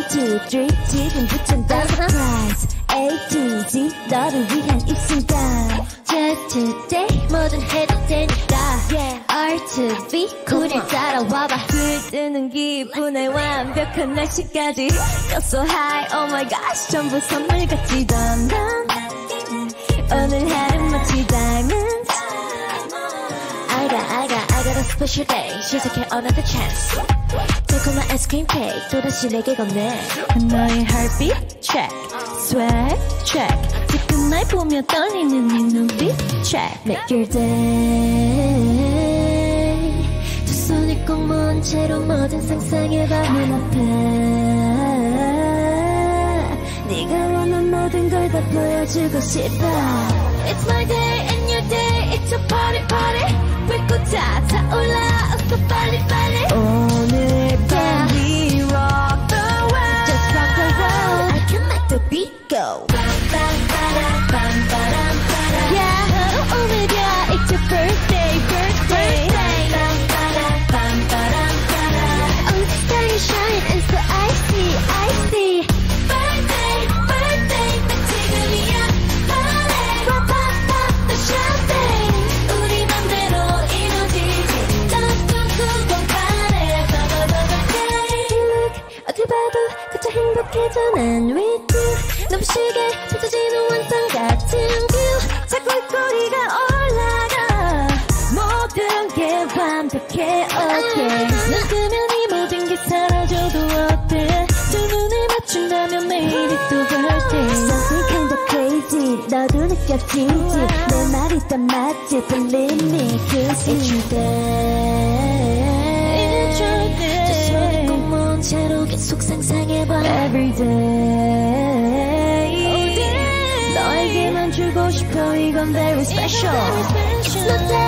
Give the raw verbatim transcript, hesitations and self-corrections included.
two, three 지금부터 surprise A to Z 너를 위한 이 순간 Just today 뭐든 해도 되니까 yeah. R to B 우릴 따라와봐 불 뜨는 기분에 완벽한 날씨까지 Feel so high oh my gosh 전부 선물같이 덤덤 오늘 하루 마치 diamonds I got I got I got a special day 시작해 another chance 달콤한 아이스크림 케이크 또다시 내게 건네 너의 heartbeat check swag check 지금 날 보며 떨리는 네 눈빛 check make your day 두 손을 꼭 모은 채로 뭐든 상상해봐 눈앞에 네가 원한 모든 걸 다 보여주고 싶어 It's my day and your day It's a party party 불꽃 다 타올라 어서 빨리 빨리 오늘 밤 We rock the world Just rock the world I can let the beat go Yeah 오늘이야 It's your birthday birthday Oh starting shine and so icy icy Birthday birthday 딱 지금이야 Party pop pop pop the champagne 우리 맘대로 이루어지지 넌 꿈꾸던 party Look 어딜 봐도 그저 행복해져 난 with you 눈부시게 펼쳐지는 완성 같은 view 자꾸 꼬리가 올라가 모든 게 완벽해 okay 눈 뜨면 이 모든 게 사라져도 어때 두 눈을 맞춘다면 매일이 또 birthday Something kind of crazy 너도 느껴지지 내 말이 다 맞지 believe me cause it's your day It's your day 저 손을 꼭 모은 채로 계속 상상해봐 everyday 너에게만 주고 싶어 이건 very special It's my day